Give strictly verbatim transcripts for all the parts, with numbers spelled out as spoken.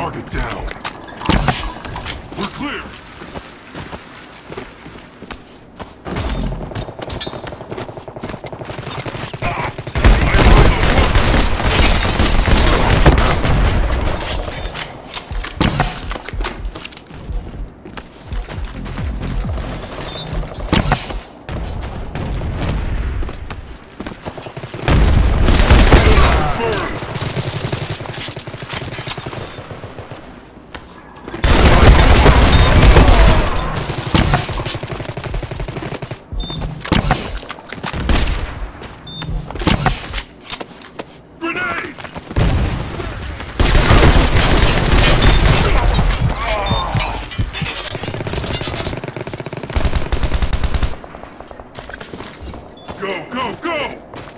Target down. We're clear. Go, go, go!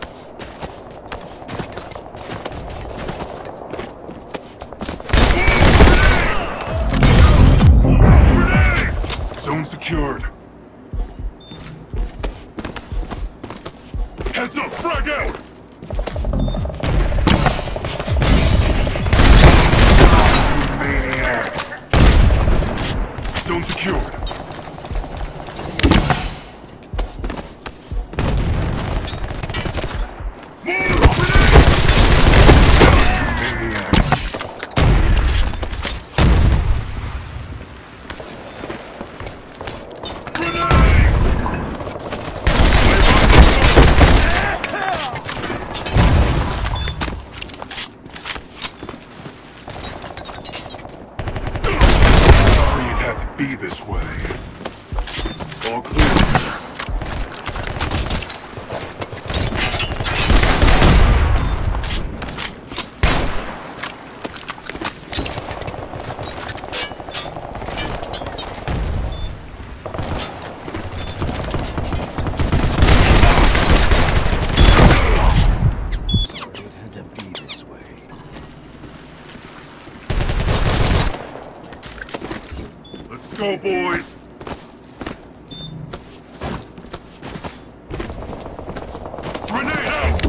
Zone secured. Heads up, frag out! Maniac! Zone secured. Be this way. All clear. So it had to be this way. Let's go, boys! Grenade out!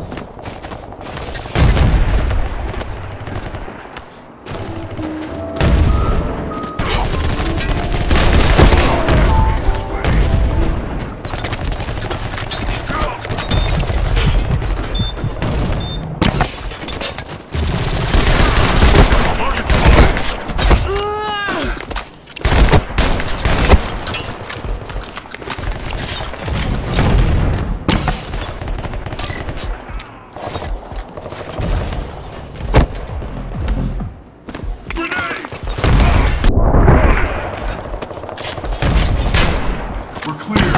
We're clear.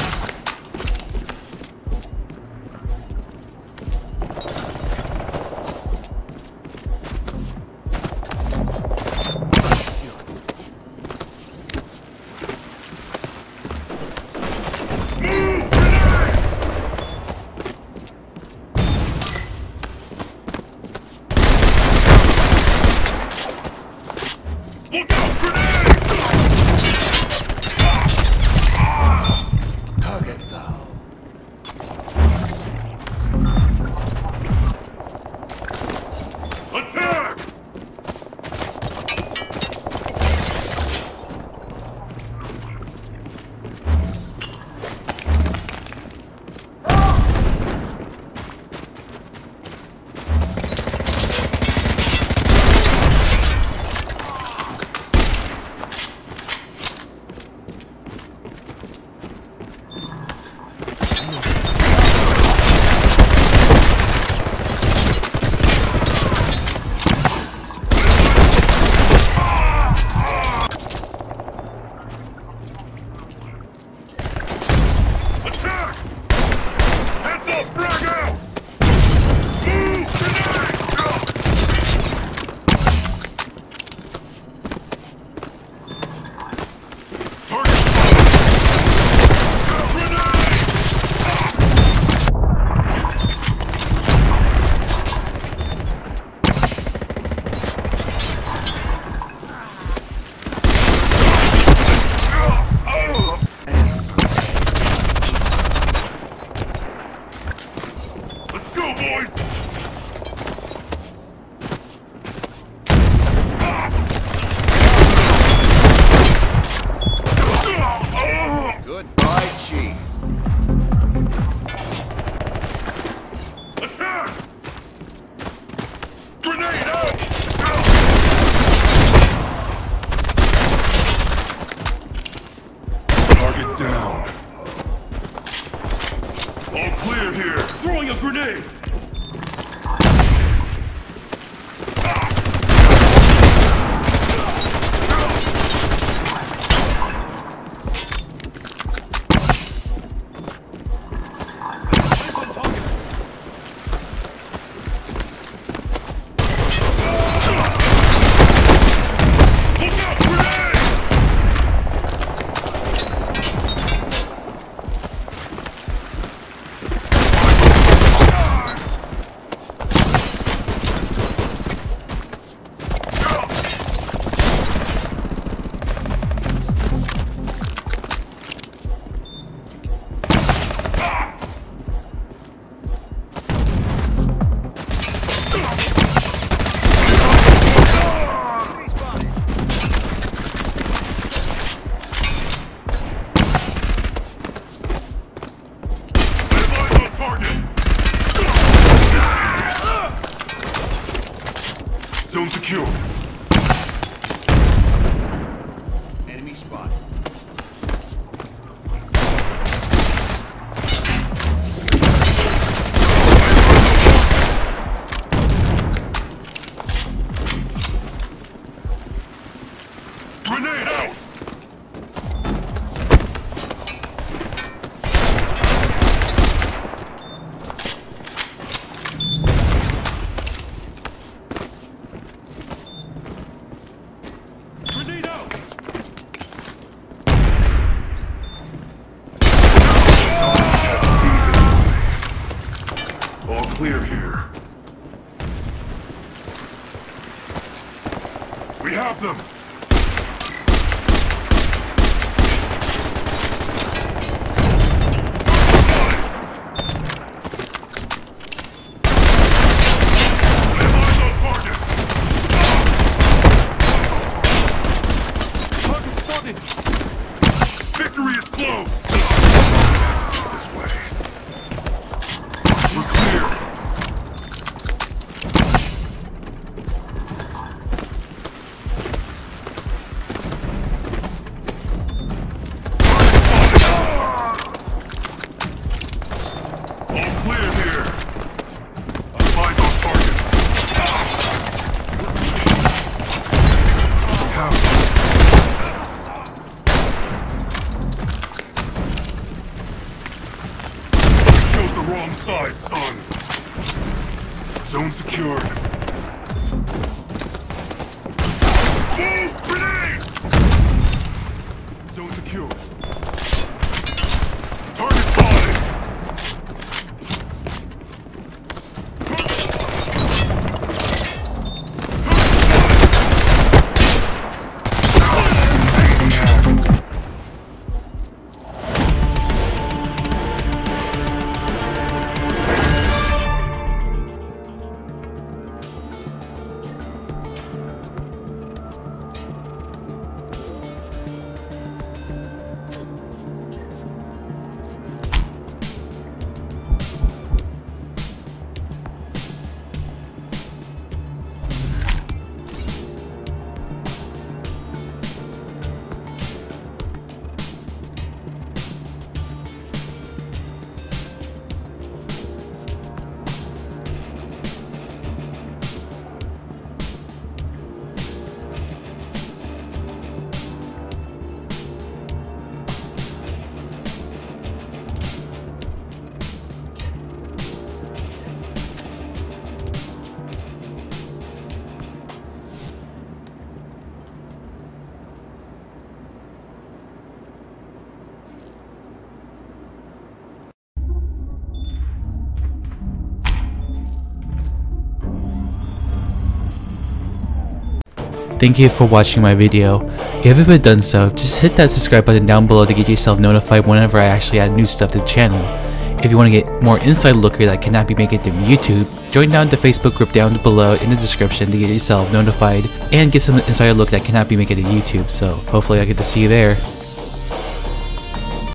Look out, grenade! Target down. Attack! Grenade! Zone secure. Enemy spot. Grenade out! Grenade out! All clear here. We have them! Victory is close! This way. We're clear. All clear here. Eyes on target. The wrong side, son. Zone secured. Move! Grenade! Zone secured. Target spotted. Thank you for watching my video. If you haven't done so, just hit that subscribe button down below to get yourself notified whenever I actually add new stuff to the channel. If you want to get more inside looker that cannot be made it through YouTube, join down the Facebook group down below in the description to get yourself notified and get some inside look that cannot be made it to YouTube. So hopefully I get to see you there.